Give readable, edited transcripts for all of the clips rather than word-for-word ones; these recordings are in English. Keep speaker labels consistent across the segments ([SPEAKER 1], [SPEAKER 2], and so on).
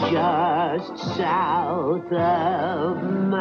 [SPEAKER 1] just south of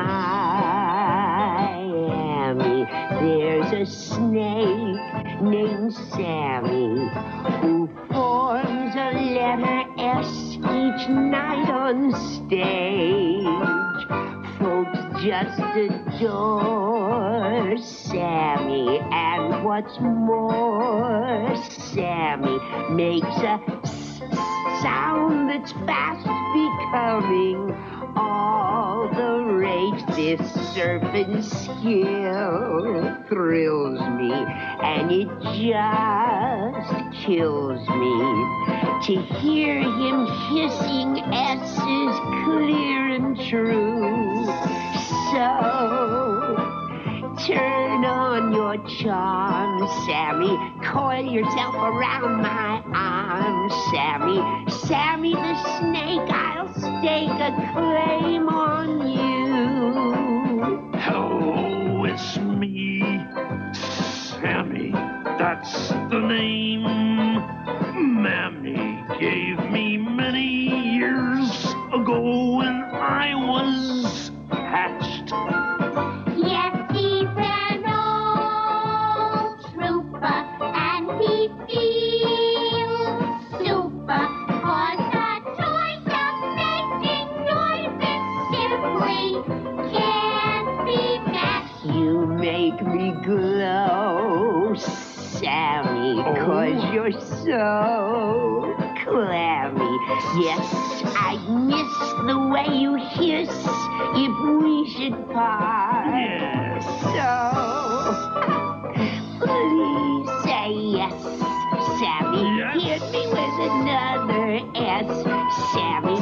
[SPEAKER 1] Miami. There's a snake named Sammy who forms a letter S each night on stage. Folks just adore Sammy, and what's more, Sammy makes a sound that's fast becoming all the rage. This surfing skill thrills me, and it just kills me to hear him hissing S's clear and true. So turn on your charm, Sammy. Coil yourself around my arm, Sammy. Sammy the snake, I'll stake a claim on you.
[SPEAKER 2] Hello, it's me, Sammy. That's the name Mammy gave me many years ago when I was hatched.
[SPEAKER 3] Yes, he's an old trooper, and he feels super, 'cause the choice of making noises simply can't be matched.
[SPEAKER 1] You make me glow, Sammy, 'cause you're so clammy. Yes, I'd miss the way you hiss if we should part.
[SPEAKER 2] Yes.
[SPEAKER 1] So, please say yes, Sammy.
[SPEAKER 2] Yes.
[SPEAKER 1] Hit me with another S, Sammy.